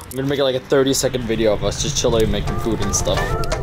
I'm gonna make like a 30-second video of us just chilling, making food and stuff.